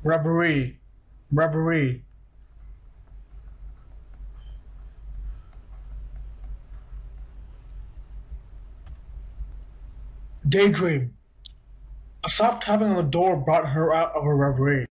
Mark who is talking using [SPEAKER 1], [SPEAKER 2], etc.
[SPEAKER 1] Reverie, reverie. Daydream. A soft tapping on the door brought her out of her reverie.